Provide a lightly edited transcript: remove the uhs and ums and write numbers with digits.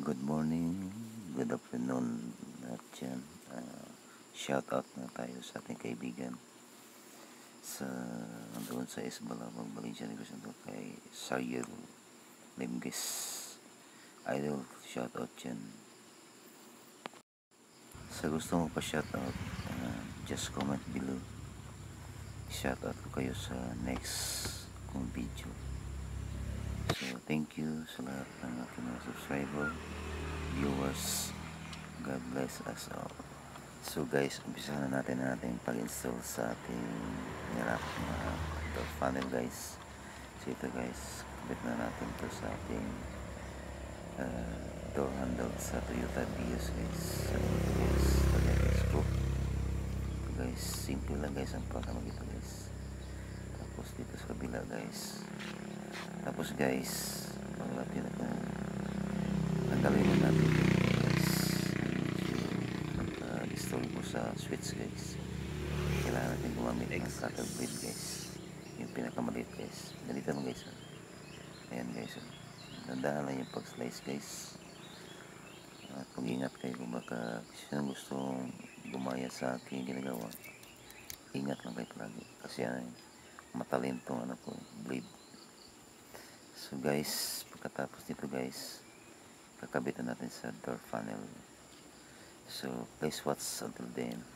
Good morning, good afternoon at yan. Shout out na tayo sa ating kaibigan sa doon sa Esbalabang Valencia Negosyo kay Sayel Limges Idol. Shout out yan. Sa gusto mo pa shout out, just comment below. Shout out ko kayo sa next kong video. So thank you sa lahat ng aking mga subscriber, viewers. God bless us all. So guys, umpisa na natin ating pag-install sa ating nilap na door funnel guys. So ito guys, kabit na natin ito sa ating door handle sa TOYOTA VIOS guys. So ito guys, lagyan natin screw. Ito guys, simple lang guys ang pagkamag ito guys. Tapos dito sa kabila guys. Tapos guys, pag natin ito, tanggalin na natin ito guys. Install mo sa switch guys. Kailangan natin gumamit ng cutter blade guys, yung pinakamaliit guys. Ganito mo guys. Ayan guys. Dandahan lang yung pag slice guys. At mag-ingat kayo kung baka sino gustong gumaya sa aking ginagawa. Ingat lang kayo palagi kasi matalin tong blade. So guys, pagkatapos nito guys, kakabitan natin sa door funnel. So please watch until then.